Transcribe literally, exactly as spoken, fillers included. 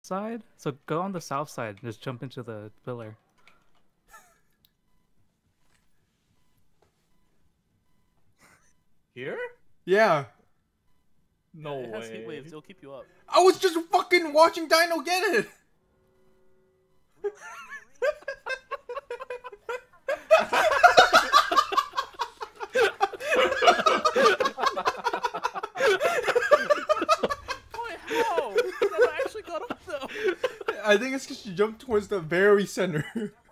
side. So go on the south side and just jump into the pillar. Here? Yeah. No It has way. heat waves. It'll keep you up. I was just fucking watching Dino get it. Boy, how? That actually got up though. I think it's because you jumped towards the very center.